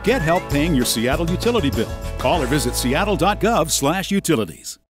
Get help paying your Seattle utility bill. Call or visit seattle.gov/utilities.